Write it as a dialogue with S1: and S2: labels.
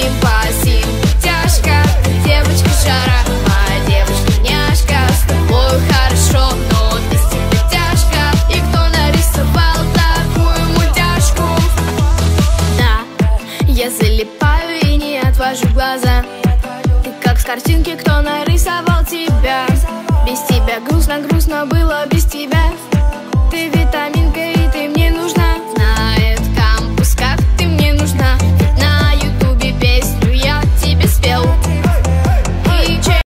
S1: симпатия. Тяжко, девочка жара, моя девочка няшка. С тобой хорошо, но без тебя тяжко. И кто нарисовал такую мультяшку? Да, я залипаю и не отвожу глаза. Ты как с картинки, кто нарисовал тебя? Без тебя грустно, грустно было без тебя. Ты витамин.